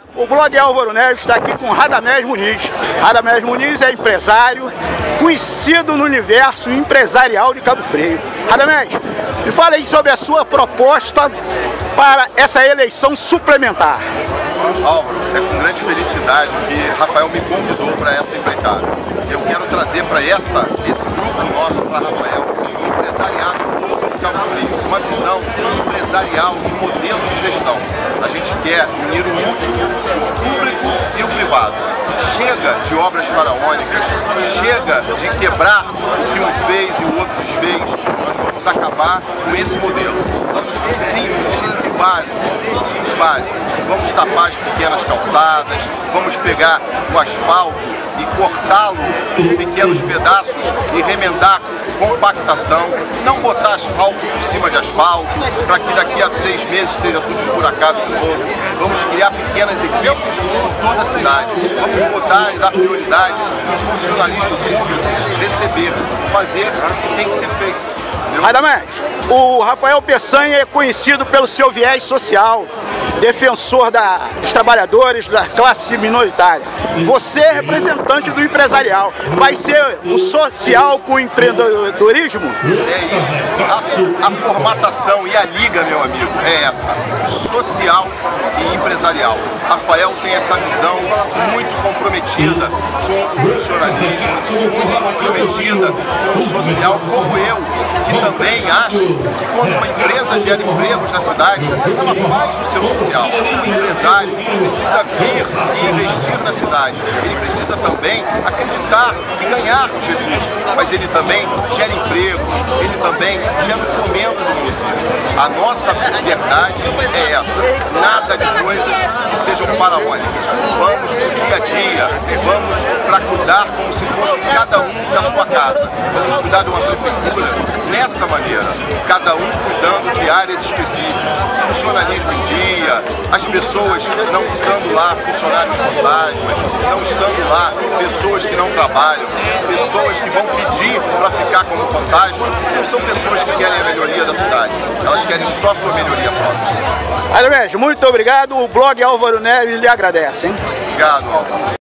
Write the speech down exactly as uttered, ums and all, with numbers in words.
O blog Álvaro Neves está aqui com Radamés Muniz. Radamés Muniz é empresário, conhecido no universo empresarial de Cabo Frio. Radamés, me fala aí sobre a sua proposta para essa eleição suplementar. Álvaro, é com grande felicidade que Rafael me convidou para essa empreitada. Eu quero trazer para essa, esse grupo nosso, para Rafael, um empresariado todo de Cabo Frio, uma visão empresarial, de modelo de gestão. A gente quer unir o útil, o público e o privado. Chega de obras faraônicas, chega de quebrar o que um fez e o outro desfez. Nós vamos acabar com esse modelo. Vamos para o simples, o básico, o básico. Vamos tapar as pequenas calçadas, vamos pegar o asfalto e cortá-lo em pequenos pedaços e remendar com compactação, não botar asfalto por cima de asfalto, para que daqui a seis meses esteja tudo esburacado de novo. Vamos criar pequenas equipes em toda a cidade. Vamos botar e dar prioridade no funcionalismo público, receber, fazer o que tem que ser feito. Radamés, o Rafael Peçanha é conhecido pelo seu viés social, defensor da, dos trabalhadores, da classe minoritária. Você é representante do empresarial. Vai ser o social com o empreendedorismo? É isso. A, a formatação e a liga, meu amigo, é essa. Social e empresarial. Rafael tem essa visão muito comprometida com o funcionalismo, muito comprometida com o social, como eu, que também acho que quando uma empresa gera empregos na cidade, ela faz o seu social. O empresário precisa vir e investir na cidade. Ele precisa também acreditar e ganhar os recursos, mas ele também gera emprego, ele também gera o fomento do município. A nossa verdade é essa, nada de coisas que sejam faraônicas. Vamos no dia a dia, vamos para cuidar como se fosse cada um da sua casa. Vamos cuidar de uma prefeitura dessa maneira, cada um cuidando de áreas específicas, funcionalismo em dia, as pessoas não estando lá, funcionários fantasmas, não estando lá, pessoas que não trabalham, pessoas que vão pedir para ficar como fantasma, não são pessoas que querem a melhoria da cidade, elas querem só a sua melhoria própria. Radamés, muito obrigado, o blog Álvaro Neves lhe agradece, hein? Obrigado, Álvaro.